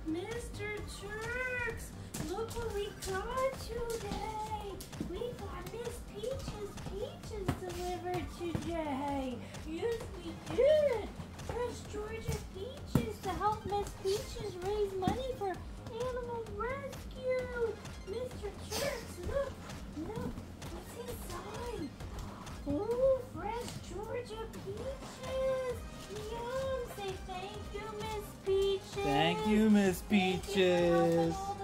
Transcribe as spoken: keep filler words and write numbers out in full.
Mister Turks, look what we got today. We got Miss Peach's peaches delivered today. Yes, we did. Fresh Georgia peaches to help Miss Peaches raise money for animal rescue. Mister Turks, look, look, what's inside? Ooh, fresh Georgia peaches. Yum. Say thank you, Miss Peaches. Thank you, Miss Peaches.